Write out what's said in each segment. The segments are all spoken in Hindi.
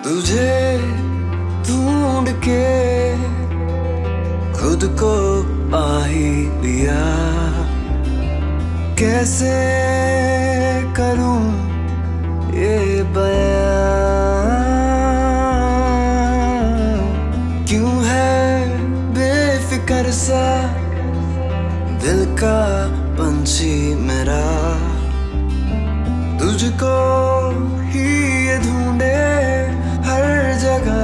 तुझे ढूंढ के खुद को पा ही लिया। कैसे करूं ये बयां, क्यों है बेफिक्र सा दिल का पंछी मेरा। तुझको ही ये ढूंढे हर जगह।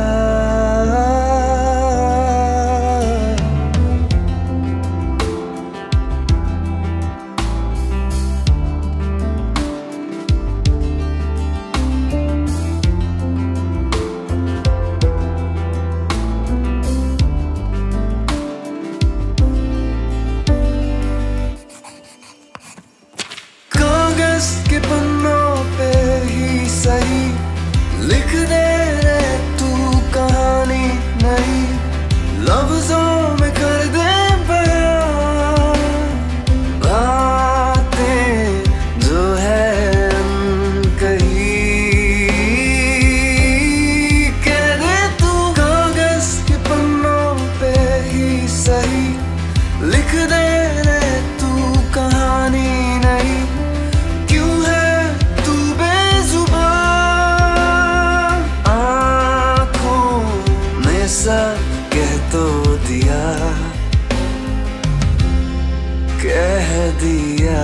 के पन्नों पे ही सही लिख दे रे तू कहानी नहीं, लफ्जों में कर दे बयां बातें जो है कही। कह दे तू कागज के पन्नों पे ही सही लिख दे रे तू कहानी नहीं। कह तो दिया, कह दिया।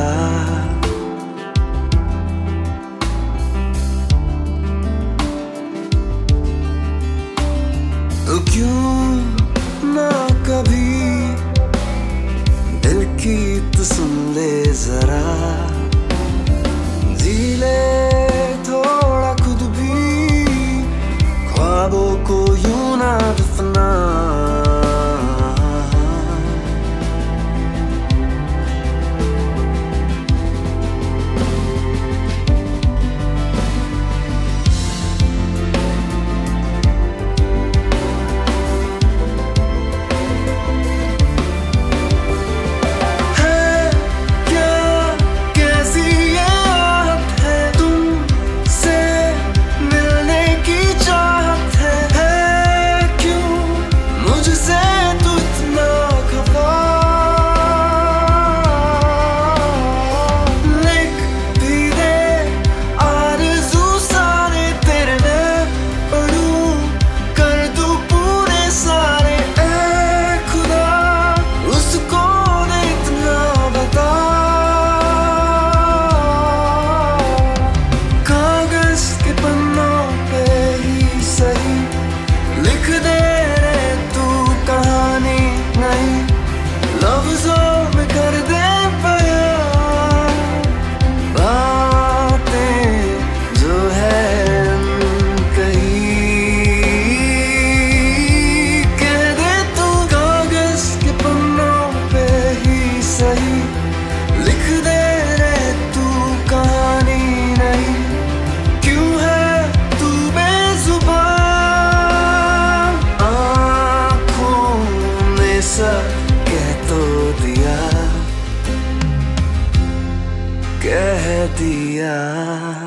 तो क्यों ना कभी दिल की तो सुन ले जरा, जी ले थोड़ा खुद भी ख्वाबों को यूं ना दफना। लफ्जों में कर दे बयां बातें जो है कही। कह दे तू कागज के पन्नों पे ही सही लिख दे रे तू कहानी नहीं। क्यों है तू बेजुबान, आँखों में सब कह तो दिया, कह दिया।